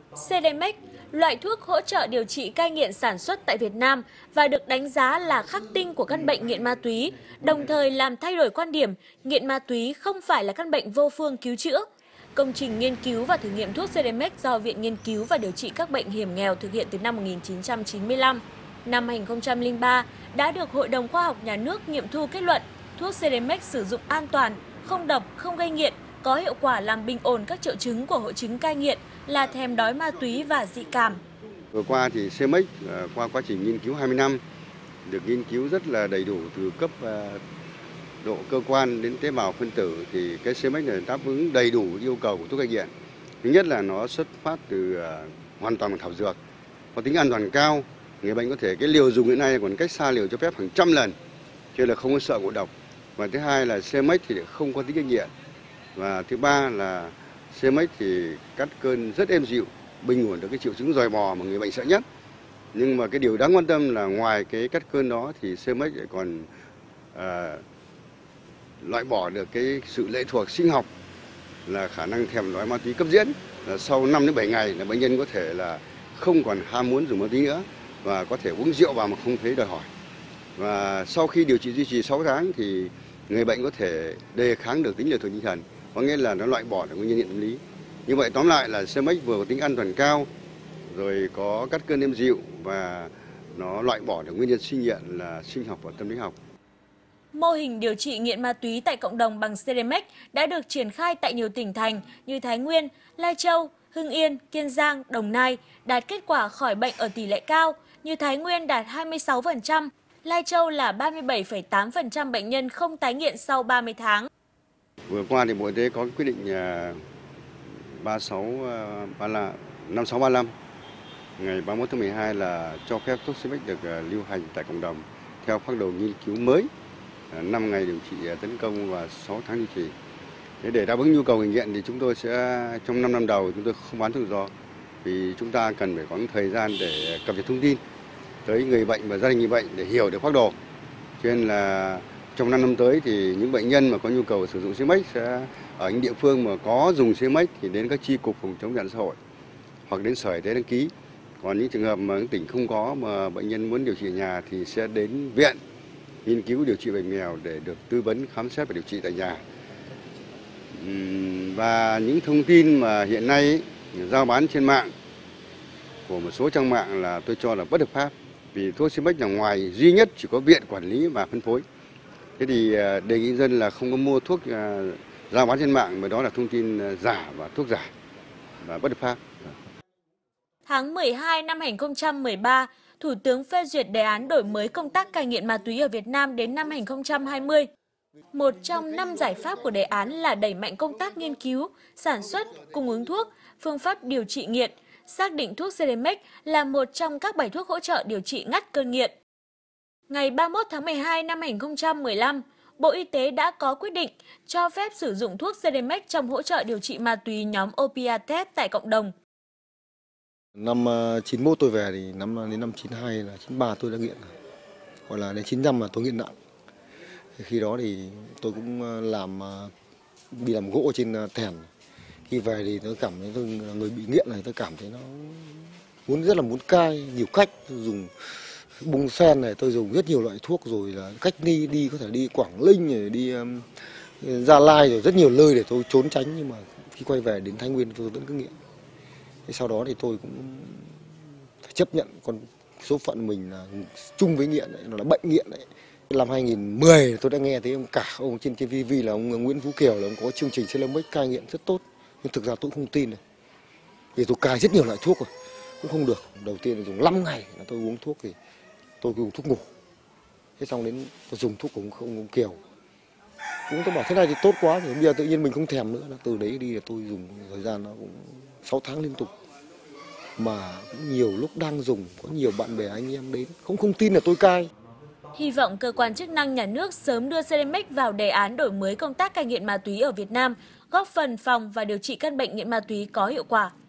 CDMX, loại thuốc hỗ trợ điều trị cai nghiện sản xuất tại Việt Nam và được đánh giá là khắc tinh của căn bệnh nghiện ma túy, đồng thời làm thay đổi quan điểm nghiện ma túy không phải là căn bệnh vô phương cứu chữa. Công trình nghiên cứu và thử nghiệm thuốc CDMX do Viện Nghiên cứu và Điều trị các bệnh hiểm nghèo thực hiện từ năm 1995. Năm 2003 đã được Hội đồng Khoa học Nhà nước nghiệm thu kết luận thuốc CDMX sử dụng an toàn, không độc, không gây nghiện, có hiệu quả làm bình ổn các triệu chứng của hội chứng cai nghiện là thèm đói ma túy và dị cảm. Vừa qua thì CDMX qua quá trình nghiên cứu 20 năm được nghiên cứu rất là đầy đủ từ cấp độ cơ quan đến tế bào phân tử, thì cái CDMX này đáp ứng đầy đủ yêu cầu của thuốc cai nghiện. Thứ nhất là nó xuất phát từ hoàn toàn bằng thảo dược, có tính an toàn cao. Người bệnh có thể cái liều dùng hiện nay còn cách xa liều cho phép hàng trăm lần, cho nên là không có sợ ngộ độc. Và thứ hai là CDMX thì không có tính gây nghiện. Và thứ ba là CDMX thì cắt cơn rất êm dịu, bình ổn được cái triệu chứng dòi bò mà người bệnh sợ nhất. Nhưng mà cái điều đáng quan tâm là ngoài cái cắt cơn đó thì CDMX lại còn loại bỏ được cái sự lệ thuộc sinh học, là khả năng thèm đói ma túy cấp diễn. Là sau 5 đến 7 ngày là bệnh nhân có thể là không còn ham muốn dùng ma túy nữa và có thể uống rượu vào mà không thấy đòi hỏi. Và sau khi điều trị duy trì 6 tháng thì người bệnh có thể đề kháng được tính lệ thuộc tinh thần, có nghĩa là nó loại bỏ được nguyên nhân nghiện tâm lý. Như vậy tóm lại là CDMX vừa có tính an toàn cao, rồi có cắt cơn êm dịu và nó loại bỏ được nguyên nhân sinh nghiện là sinh học và tâm lý học. Mô hình điều trị nghiện ma túy tại cộng đồng bằng CDMX đã được triển khai tại nhiều tỉnh thành như Thái Nguyên, Lai Châu, Hưng Yên, Kiên Giang, Đồng Nai, đạt kết quả khỏi bệnh ở tỷ lệ cao, như Thái Nguyên đạt 26%, Lai Châu là 37,8% bệnh nhân không tái nghiện sau 30 tháng. Vừa qua thì Bộ Y tế có quyết định 5635 ngày 31 tháng 12 là cho phép thuốc CDMX được lưu hành tại cộng đồng theo phác đồ nghiên cứu mới, 5 ngày điều trị tấn công và 6 tháng điều trị. Để đáp ứng nhu cầu người nghiện thì chúng tôi sẽ trong 5 năm đầu chúng tôi không bán thuốc tự do, vì chúng ta cần phải có thời gian để cập nhật thông tin tới người bệnh và gia đình người bệnh để hiểu được phác đồ. Cho nên là trong 5 năm tới thì những bệnh nhân mà có nhu cầu sử dụng CDMX sẽ ở những địa phương mà có dùng CDMX thì đến các chi cục phòng chống tệ nạn xã hội hoặc đến Sở Y tế đăng ký. Còn những trường hợp mà những tỉnh không có mà bệnh nhân muốn điều trị ở nhà thì sẽ đến viện nghiên cứu điều trị bệnh nghèo để được tư vấn, khám xét và điều trị tại nhà. Và những thông tin mà hiện nay giao bán trên mạng của một số trang mạng là tôi cho là bất hợp pháp, vì thuốc CDMX là ngoài duy nhất chỉ có viện quản lý và phân phối. Thế thì đề nghị dân là không có mua thuốc giao bán trên mạng, mà đó là thông tin giả và thuốc giả và bất hợp pháp. Tháng 12 năm 2013, Thủ tướng phê duyệt đề án đổi mới công tác cai nghiện ma túy ở Việt Nam đến năm 2020. Một trong 5 giải pháp của đề án là đẩy mạnh công tác nghiên cứu, sản xuất, cung ứng thuốc, phương pháp điều trị nghiện, xác định thuốc CDMX là một trong các bài thuốc hỗ trợ điều trị ngắt cơn nghiện. Ngày 31 tháng 12 năm 2015, Bộ Y tế đã có quyết định cho phép sử dụng thuốc CDMX trong hỗ trợ điều trị ma túy nhóm opiates tại cộng đồng. Năm 91 tôi về thì đến năm 92 là 93 tôi đã nghiện, gọi là đến 95 là tôi nghiện nặng. Khi đó thì tôi cũng đi làm gỗ trên thèn. Khi về thì tôi cảm thấy người bị nghiện này, tôi cảm thấy nó rất là muốn cai nhiều cách. Tôi dùng bung sen này, tôi dùng rất nhiều loại thuốc, rồi là cách đi có thể đi Quảng Ninh rồi đi Gia Lai, rồi rất nhiều nơi để tôi trốn tránh, nhưng mà khi quay về đến Thái Nguyên tôi vẫn cứ nghiện. Sau đó thì tôi cũng phải chấp nhận con số phận mình là chung với nghiện đấy, nó là bệnh nghiện đấy. Năm 2010 tôi đã nghe thấy ông trên TV là ông Nguyễn Phú Kiều là ông có chương trình CDMX cai nghiện rất tốt, nhưng thực ra tôi không tin này. Vì tôi cai rất nhiều loại thuốc rồi cũng không được. Đầu tiên là dùng 5 ngày là tôi uống thuốc, thì tôi dùng thuốc ngủ. Thế xong đến tôi dùng thuốc của ông Kiều. Tôi bảo thế này thì tốt quá, thì bây giờ tự nhiên mình không thèm nữa. Từ đấy đi là tôi dùng thời gian nó cũng 6 tháng liên tục. Mà cũng nhiều lúc đang dùng, có nhiều bạn bè anh em đến không tin là tôi cai. Hy vọng cơ quan chức năng nhà nước sớm đưa CDMX vào đề án đổi mới công tác cai nghiện ma túy ở Việt Nam, góp phần phòng và điều trị căn bệnh nghiện ma túy có hiệu quả.